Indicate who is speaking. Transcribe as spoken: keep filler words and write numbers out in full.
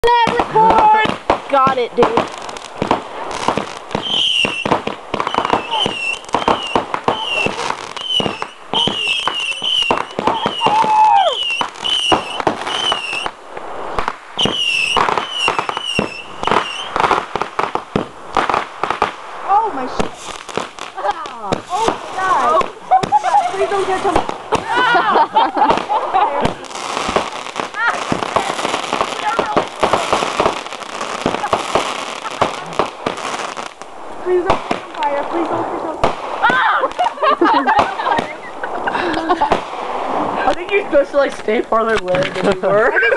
Speaker 1: And record! Got it, dude.
Speaker 2: Oh my shit. Ah. Oh my god. Oh, oh my god. Please don't catch him. Please don't catch on fire. Please don't catch on fire.
Speaker 3: I think you're supposed to like stay farther away than you were.